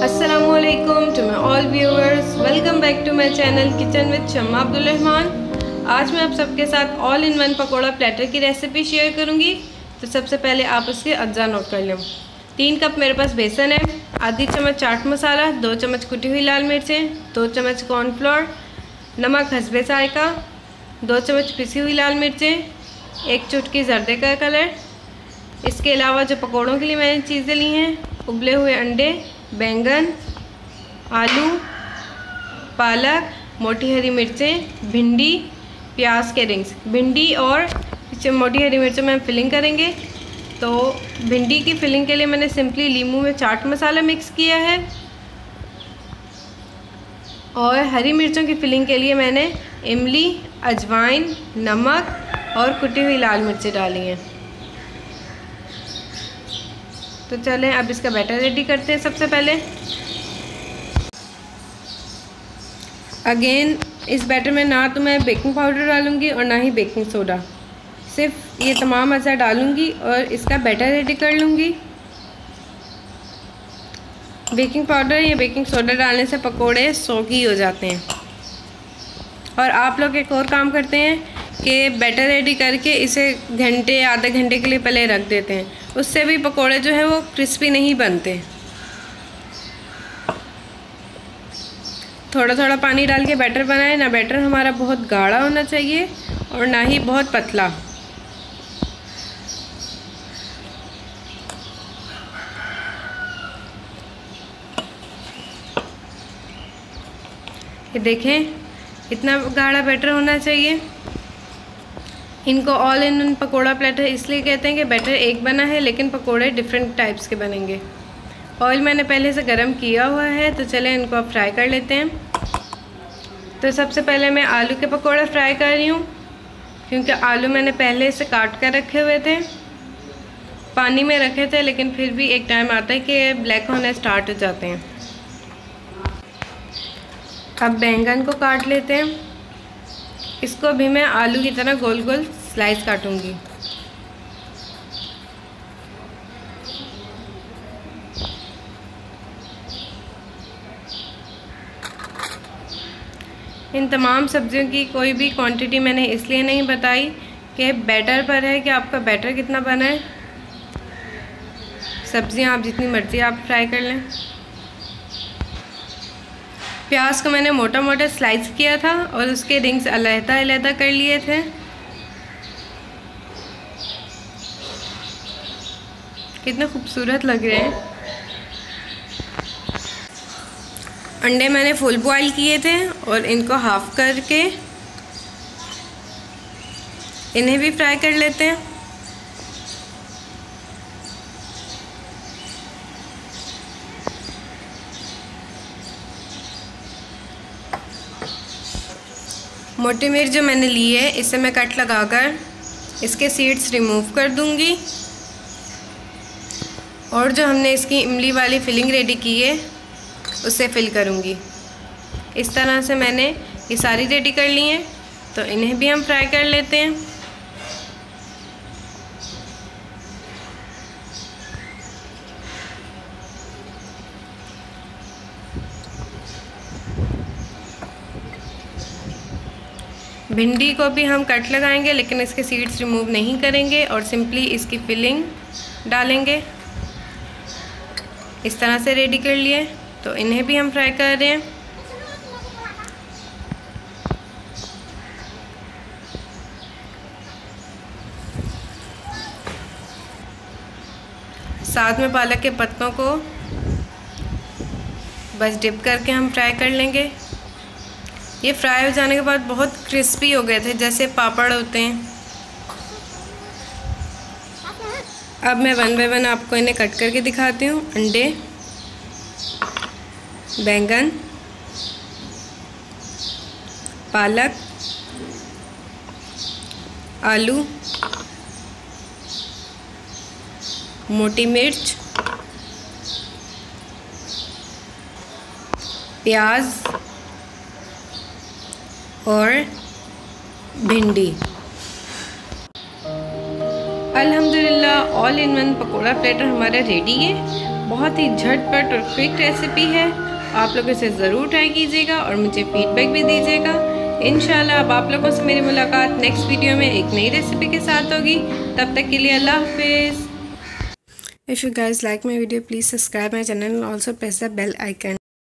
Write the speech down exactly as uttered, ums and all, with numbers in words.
अस्सलामुअलैकुम to my all viewers, welcome back to my channel kitchen with Shamma Abdul Rahman. आज मैं आप सबके साथ all in one pakora platter की रेसिपी शेयर करूंगी। तो सबसे पहले आप उसके अज्जा नोट कर लें। तीन कप मेरे पास बेसन है, आधी चम्मच चाट मसाला, दो चम्मच कुटी हुई लाल मिर्चें, दो चम्मच कॉर्नफ्लोर, नमक हस्बे जायका, दो चम्मच पिसी हुई लाल मिर्चें, एक चुटकी जर्दे का कलर। इसके अलावा जो पकौड़ों के लिए मैंने चीज़ें ली हैं, उबले हुए अंडे, बैंगन, आलू, पालक, मोटी हरी मिर्चें, भिंडी, प्याज के रिंग्स। भिंडी और मोटी हरी मिर्चों में हम फिलिंग करेंगे। तो भिंडी की फिलिंग के लिए मैंने सिंपली लीमू में चाट मसाला मिक्स किया है, और हरी मिर्चों की फिलिंग के लिए मैंने इमली, अजवाइन, नमक और कुटी हुई लाल मिर्चें डाली हैं। तो चलें अब इसका बैटर रेडी करते हैं। सबसे पहले अगेन इस बैटर में ना तो मैं बेकिंग पाउडर डालूंगी और ना ही बेकिंग सोडा, सिर्फ ये तमाम अज़ा डालूंगी और इसका बैटर रेडी कर लूँगी। बेकिंग पाउडर या बेकिंग सोडा डालने से पकोड़े सौगी हो जाते हैं। और आप लोग एक और काम करते हैं कि बैटर रेडी करके इसे घंटे आधे घंटे के लिए पहले रख देते हैं, उससे भी पकोड़े जो है वो क्रिस्पी नहीं बनते। थोड़ा थोड़ा पानी डाल के बैटर बनाएं। ना बैटर हमारा बहुत गाढ़ा होना चाहिए और ना ही बहुत पतला। ये देखें, इतना गाढ़ा बैटर होना चाहिए। इनको all in one pakora platter इसलिए कहते हैं कि बैटर एक बना है लेकिन पकोड़े डिफरेंट टाइप्स के बनेंगे। ऑयल मैंने पहले से गरम किया हुआ है, तो चलें इनको अब फ्राई कर लेते हैं। तो सबसे पहले मैं आलू के पकोड़े फ्राई कर रही हूँ, क्योंकि आलू मैंने पहले से काट कर रखे हुए थे, पानी में रखे थे, लेकिन फिर भी एक टाइम आता है कि ब्लैक होने स्टार्ट हो जाते हैं। अब बैंगन को काट लेते हैं। इसको भी मैं आलू की तरह गोल गोल स्लाइस काटूंगी। इन तमाम सब्जियों की कोई भी क्वांटिटी मैंने इसलिए नहीं बताई कि बैटर पर है कि आपका बैटर कितना बना है। सब्जियां आप जितनी मर्ज़ी आप फ्राई कर लें। प्याज को मैंने मोटा मोटा स्लाइस किया था और उसके रिंग्स अलहदा अलहदा कर लिए थे। कितने खूबसूरत लग रहे हैं। अंडे मैंने फुल बॉईल किए थे और इनको हाफ करके इन्हें भी फ्राई कर लेते हैं। मोटी मिर्च जो मैंने ली है, इसे मैं कट लगाकर इसके सीड्स रिमूव कर दूंगी, और जो हमने इसकी इमली वाली फिलिंग रेडी की है उसे फिल करूंगी। इस तरह से मैंने ये सारी रेडी कर ली हैं, तो इन्हें भी हम फ्राई कर लेते हैं। भिंडी को भी हम कट लगाएंगे, लेकिन इसके सीड्स रिमूव नहीं करेंगे और सिंपली इसकी फिलिंग डालेंगे। इस तरह से रेडी कर लिए, तो इन्हें भी हम फ्राई कर रहे हैं। साथ में पालक के पत्तों को बस डिप करके हम फ्राई कर लेंगे। ये फ्राई हो जाने के बाद बहुत क्रिस्पी हो गए थे, जैसे पापड़ होते हैं। अब मैं वन बाय वन आपको इन्हें कट करके दिखाती हूँ। अंडे, बैंगन, पालक, आलू, मोटी मिर्च, प्याज और भिंडी। अल्हम्दुलिल्लाह all in one pakora platter हमारा रेडी है। बहुत ही झटपट और क्विक रेसिपी है। आप लोग इसे ज़रूर ट्राई कीजिएगा और मुझे फीडबैक भी दीजिएगा। इंशाल्लाह अब आप लोगों से मेरी मुलाकात नेक्स्ट वीडियो में एक नई रेसिपी के साथ होगी। तब तक के लिए अल्लाह हाफिज़। If you guys like my video, please subscribe my channel and also press the bell icon.